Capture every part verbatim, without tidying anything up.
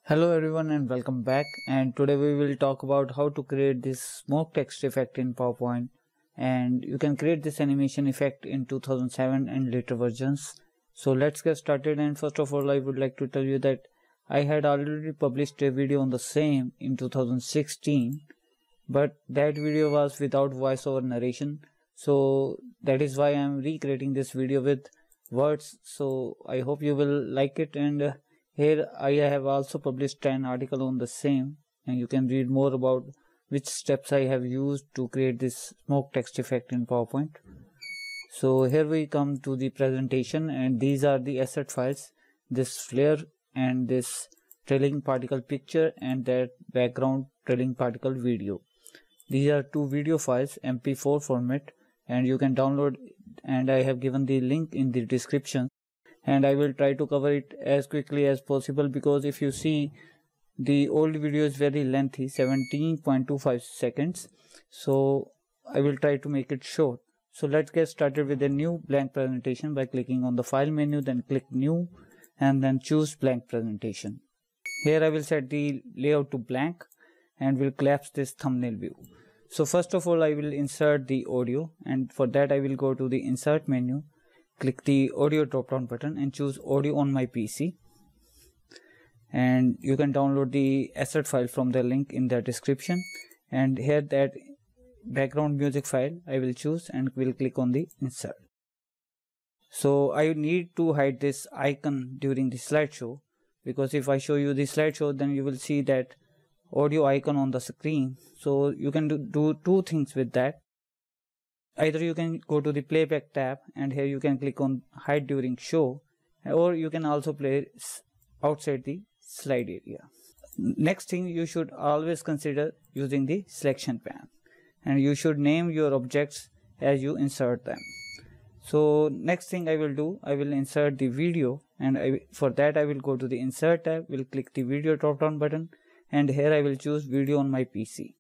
Hello everyone and welcome back, and today we will talk about how to create this smoke text effect in PowerPoint. And you can create this animation effect in two thousand seven and later versions. So let's get started. And first of all, I would like to tell you that I had already published a video on the same in two thousand sixteen, but that video was without voiceover narration, so that is why I am recreating this video with words. So I hope you will like it. And uh, here I have also published an article on the same, and you can read more about which steps I have used to create this smoke text effect in PowerPoint. So here we come to the presentation, and these are the asset files, this flare and this trailing particle picture and that background trailing particle video. These are two video files, M P four format, and you can download, and I have given the link in the description. And I will try to cover it as quickly as possible, because if you see, the old video is very lengthy, seventeen point two five seconds, so I will try to make it short. So let's get started with a new blank presentation by clicking on the file menu, then click new and then choose blank presentation. Here I will set the layout to blank and will collapse this thumbnail view. So first of all, I will insert the audio, and for that I will go to the insert menu, click the audio drop down button and choose audio on my P C, and you can download the asset file from the link in the description. And here that background music file I will choose and will click on the insert. So I need to hide this icon during the slideshow, because if I show you the slideshow, then you will see that audio icon on the screen. So you can do, do two things with that. Either you can go to the playback tab, and here you can click on hide during show, or you can also play outside the slide area. Next thing, you should always consider using the selection pane, and you should name your objects as you insert them. So next thing I will do, I will insert the video, and I, for that I will go to the insert tab, will click the video drop down button, and here I will choose video on my P C.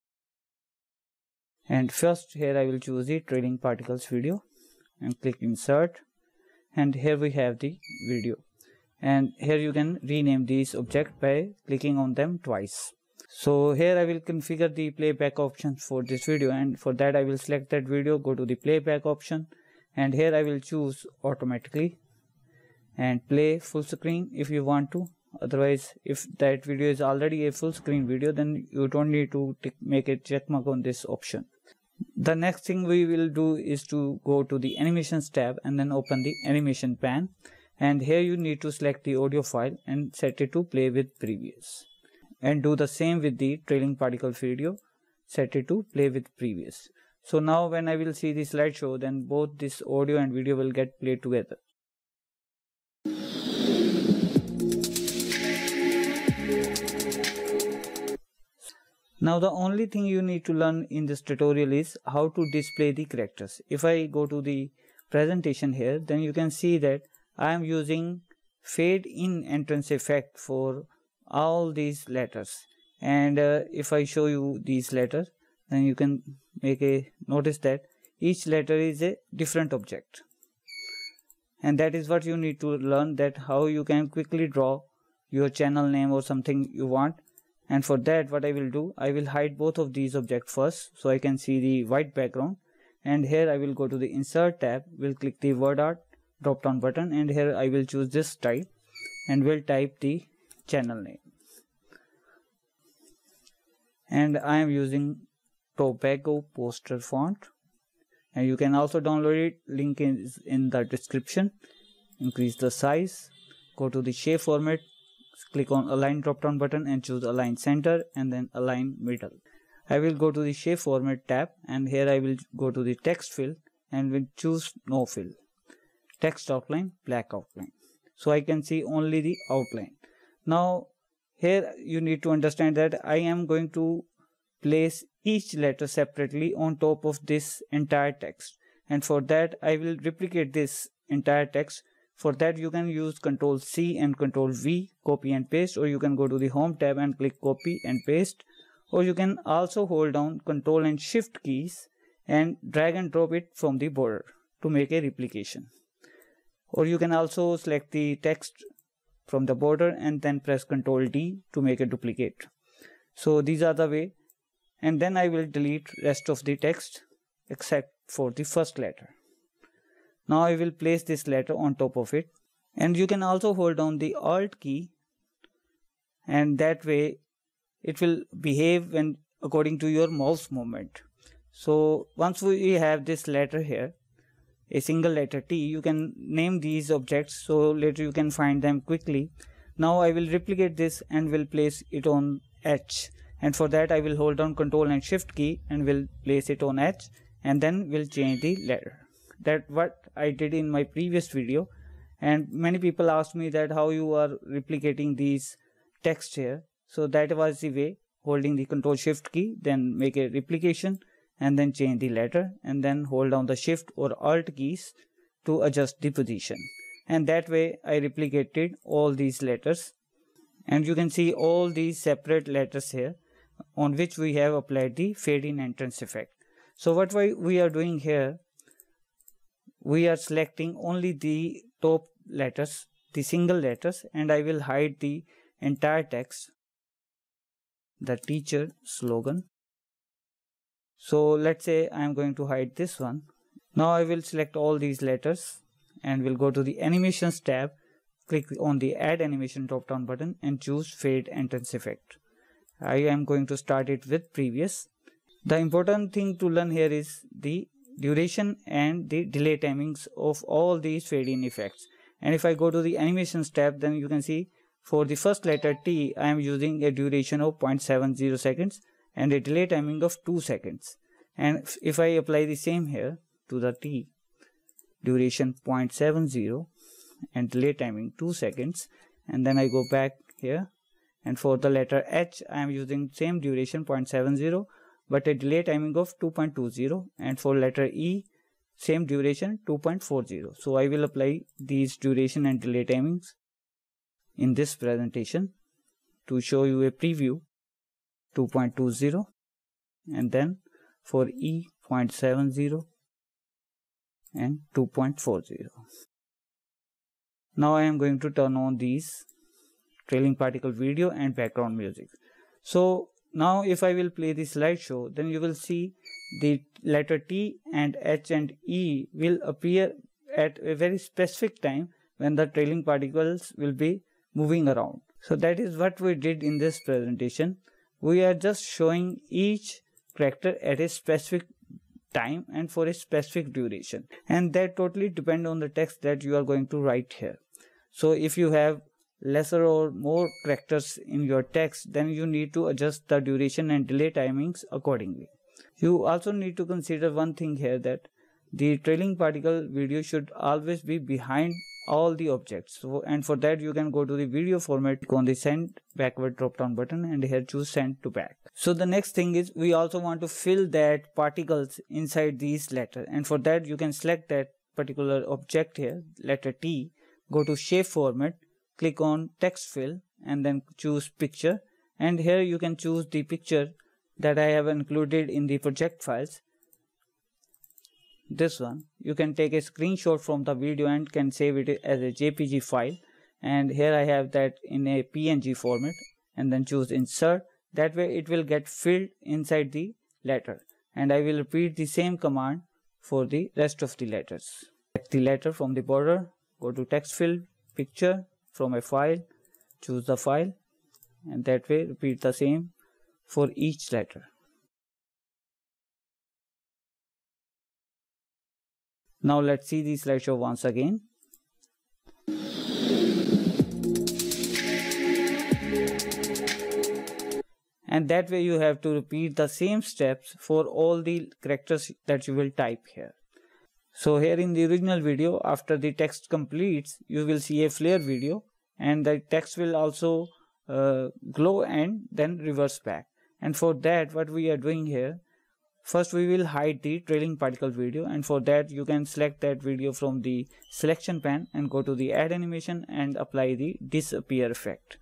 And first here I will choose the trailing particles video and click insert, and here we have the video, and here you can rename these objects by clicking on them twice. So here I will configure the playback options for this video, and for that I will select that video, go to the playback option, and here I will choose automatically and play full screen if you want to. Otherwise, if that video is already a full screen video, then you don't need to make a check mark on this option. The next thing we will do is to go to the animations tab and then open the animation pane, and here you need to select the audio file and set it to play with previous, and do the same with the trailing particle video, set it to play with previous. So now when I will see the slideshow, then both this audio and video will get played together. Now the only thing you need to learn in this tutorial is how to display the characters. If I go to the presentation here, then you can see that I am using fade in entrance effect for all these letters. And uh, if I show you these letters, then you can make a notice that each letter is a different object. And that is what you need to learn, that how you can quickly draw your channel name or something you want. And for that, what I will do, I will hide both of these objects first, so I can see the white background. And here I will go to the insert tab, will click the word art drop down button, and here I will choose this style and will type the channel name. And I am using Tobago poster font, and you can also download it, link is in the description. Increase the size, go to the shape format, click on align drop down button and choose align center and then align middle. I will go to the shape format tab, and here I will go to the text fill and will choose no fill, text outline, black outline, so I can see only the outline. Now here you need to understand that I am going to place each letter separately on top of this entire text, and for that I will replicate this entire text. For that you can use control C and control V, copy and paste, or you can go to the home tab and click copy and paste, or you can also hold down control and shift keys and drag and drop it from the border to make a replication. Or you can also select the text from the border and then press control D to make a duplicate. So these are the way, and then I will delete rest of the text except for the first letter. Now I will place this letter on top of it, and you can also hold down the Alt key, and that way it will behave when according to your mouse movement. So once we have this letter here, a single letter T, you can name these objects so later you can find them quickly. Now I will replicate this and will place it on H, and for that I will hold down Control and Shift key and will place it on H, and then will change the letter. That what I did in my previous video, and many people asked me that how you are replicating these text here. So that was the way, holding the Control Shift key, then make a replication and then change the letter, and then hold down the Shift or Alt keys to adjust the position, and that way I replicated all these letters, and you can see all these separate letters here on which we have applied the fade in entrance effect. So what we are doing here, we are selecting only the top letters, the single letters, and I will hide the entire text, the teacher slogan. So let's say I am going to hide this one. Now I will select all these letters and will go to the animations tab, click on the add animation drop down button and choose fade entrance effect. I am going to start it with previous. The important thing to learn here is the duration and the delay timings of all these fade in effects. And if I go to the animations tab, then you can see for the first letter T, I am using a duration of zero point seven zero seconds and a delay timing of two seconds. And if I apply the same here to the T, duration zero point seven zero and delay timing two seconds, and then I go back here, and for the letter H, I am using same duration zero point seven zero but a delay timing of two point two zero, and for letter E, same duration two point four zero. So I will apply these duration and delay timings in this presentation to show you a preview. Two point two zero, and then for E, zero point seven zero and two point four zero. Now I am going to turn on these trailing particle video and background music. So now if I will play the slideshow, then you will see the letter T and H and E will appear at a very specific time when the trailing particles will be moving around. So that is what we did in this presentation. We are just showing each character at a specific time and for a specific duration, and that totally depends on the text that you are going to write here. So if you have lesser or more characters in your text, then you need to adjust the duration and delay timings accordingly. You also need to consider one thing here, that the trailing particle video should always be behind all the objects. So, and for that you can go to the video format, click on the send backward drop down button and here choose send to back. So the next thing is we also want to fill that particles inside these letters, and for that you can select that particular object here, letter T, go to shape format, click on text fill and then choose picture, and here you can choose the picture that I have included in the project files. This one, you can take a screenshot from the video and can save it as a J P G file, and here I have that in a P N G format, and then choose insert. That way it will get filled inside the letter, and I will repeat the same command for the rest of the letters. Select the letter from the border, go to text fill, picture from a file, choose the file, and that way repeat the same for each letter. Now let's see the slideshow once again. And that way you have to repeat the same steps for all the characters that you will type here. So here in the original video, after the text completes, you will see a flare video, and the text will also uh, glow and then reverse back. And for that, what we are doing here, first we will hide the trailing particle video, and for that you can select that video from the selection pane and go to the add animation and apply the disappear effect.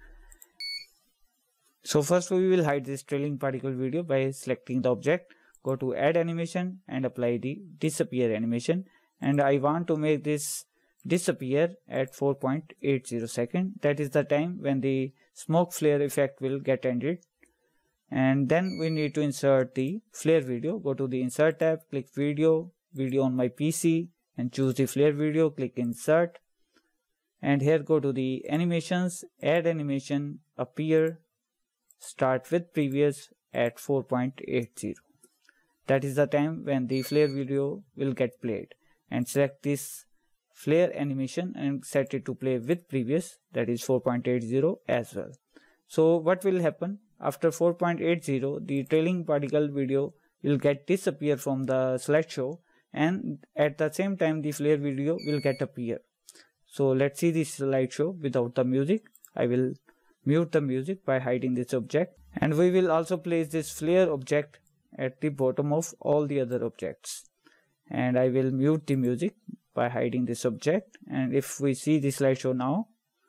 So first we will hide this trailing particle video by selecting the object, go to add animation and apply the disappear animation, and I want to make this disappear at four point eight zero seconds. That is the time when the smoke flare effect will get ended. And then we need to insert the flare video. Go to the insert tab, click video, video on my P C, and choose the flare video, click insert. And here go to the animations, add animation, appear, start with previous at four point eight zero. That is the time when the flare video will get played. And select this flare animation and set it to play with previous, that is four point eight zero as well. So what will happen? After four point eight zero, the trailing particle video will get disappear from the slideshow, and at the same time the flare video will get appear. So let's see this slideshow without the music. I will mute the music by hiding this object, and we will also place this flare object at the bottom of all the other objects. And I will mute the music by hiding this object, and if we see the slideshow now,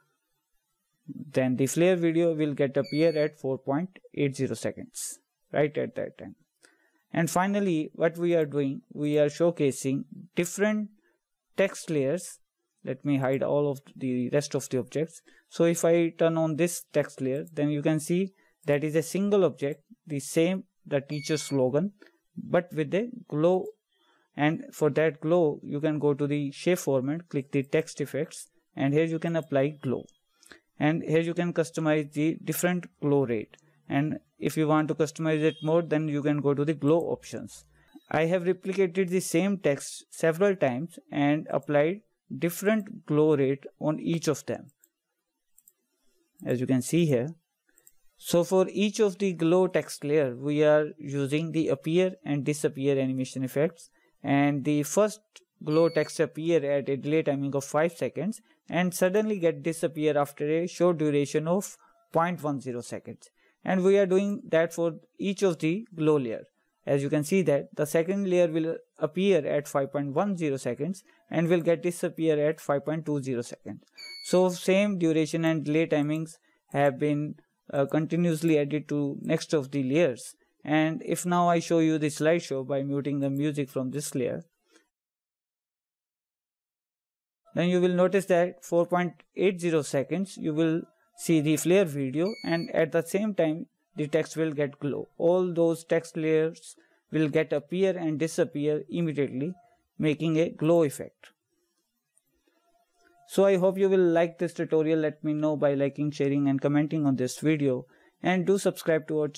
then the flare video will get appear at four point eight zero seconds, right at that time. And finally, what we are doing, we are showcasing different text layers. Let me hide all of the rest of the objects. So if I turn on this text layer, then you can see that is a single object, the same, the teacher slogan, but with a glow. And for that glow, you can go to the shape format, click the text effects, and here you can apply glow. And here you can customize the different glow rate. And if you want to customize it more, then you can go to the glow options. I have replicated the same text several times and applied different glow rate on each of them, as you can see here. So for each of the glow text layer, we are using the appear and disappear animation effects. And the first glow text appear at a delay timing of five seconds and suddenly get disappear after a short duration of zero point one zero seconds. And we are doing that for each of the glow layer. As you can see that the second layer will appear at five point one zero seconds and will get disappear at five point two zero seconds. So same duration and delay timings have been uh, continuously added to next of the layers. And if now I show you the slideshow by muting the music from this layer, then you will notice that four point eight zero seconds you will see the flare video, and at the same time the text will get glow. All those text layers will get appear and disappear immediately, making a glow effect. So I hope you will like this tutorial. Let me know by liking, sharing and commenting on this video, and do subscribe to our channel.